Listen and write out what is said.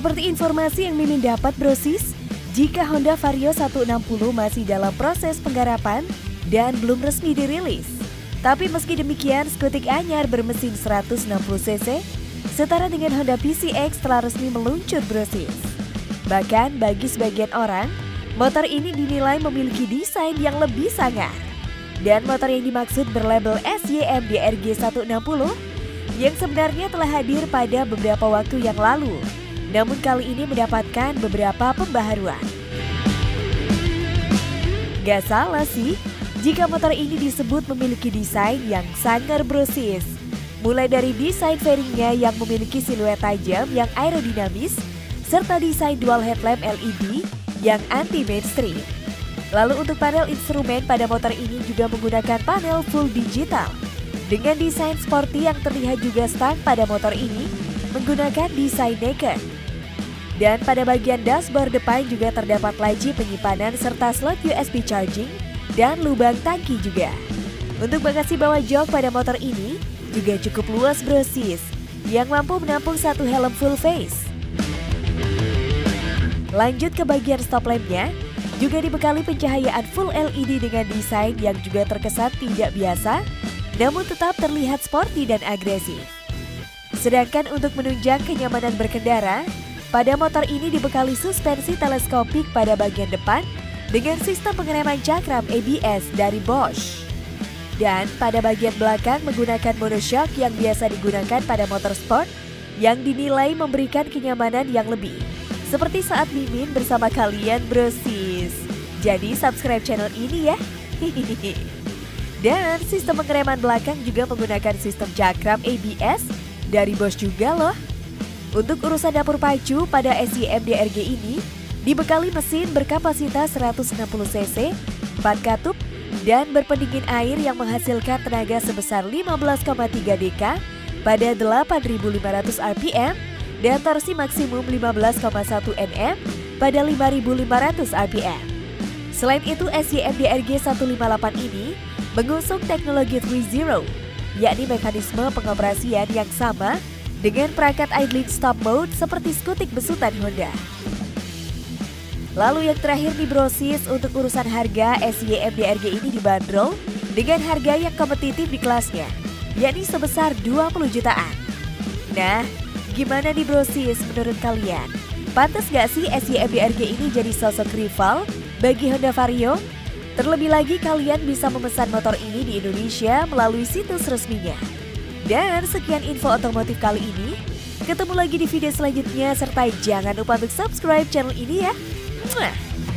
Seperti informasi yang Mimin dapat brosis, jika Honda Vario 160 masih dalam proses penggarapan dan belum resmi dirilis. Tapi meski demikian, skutik anyar bermesin 160cc setara dengan Honda PCX telah resmi meluncur brosis. Bahkan bagi sebagian orang, motor ini dinilai memiliki desain yang lebih sangar. Dan motor yang dimaksud berlabel SYMDRG 160 yang sebenarnya telah hadir pada beberapa waktu yang lalu. Namun kali ini mendapatkan beberapa pembaharuan. Gak salah sih jika motor ini disebut memiliki desain yang sangar brosis. Mulai dari desain fairingnya yang memiliki siluet tajam yang aerodinamis, serta desain dual headlamp LED yang anti-mainstream. Lalu untuk panel instrumen pada motor ini juga menggunakan panel full digital. Dengan desain sporty yang terlihat juga stang pada motor ini menggunakan desain naked. Dan pada bagian dashboard depan juga terdapat laci penyimpanan serta slot USB charging dan lubang tangki juga. Untuk bagasi bawah jok pada motor ini juga cukup luas brosis yang mampu menampung satu helm full face. Lanjut ke bagian stop lampnya, juga dibekali pencahayaan full LED dengan desain yang juga terkesan tidak biasa, namun tetap terlihat sporty dan agresif. Sedangkan untuk menunjang kenyamanan berkendara, pada motor ini dibekali suspensi teleskopik pada bagian depan dengan sistem pengereman cakram ABS dari Bosch. Dan pada bagian belakang menggunakan monoshock yang biasa digunakan pada motor sport yang dinilai memberikan kenyamanan yang lebih. Seperti saat Mimin bersama kalian brosis. Jadi subscribe channel ini ya. Dan sistem pengereman belakang juga menggunakan sistem cakram ABS dari Bosch juga loh. Untuk urusan dapur pacu pada SYMDRG ini dibekali mesin berkapasitas 160cc, 4 katup, dan berpendingin air yang menghasilkan tenaga sebesar 15,3 dk pada 8.500 rpm dan torsi maksimum 15,1 Nm pada 5.500 rpm. Selain itu, SYMDRG 158 ini mengusung teknologi 3.0, yakni mekanisme pengoperasian yang sama dengan perangkat idling stop mode seperti skutik besutan Honda. Lalu yang terakhir di brosis untuk urusan harga, SYMDRG ini dibanderol dengan harga yang kompetitif di kelasnya, yakni sebesar 20 jutaan. Nah, gimana di brosis menurut kalian? Pantas gak sih SYMDRG ini jadi sosok rival bagi Honda Vario? Terlebih lagi kalian bisa memesan motor ini di Indonesia melalui situs resminya. Dan sekian info otomotif kali ini. Ketemu lagi di video selanjutnya serta jangan lupa untuk subscribe channel ini ya. Mwah.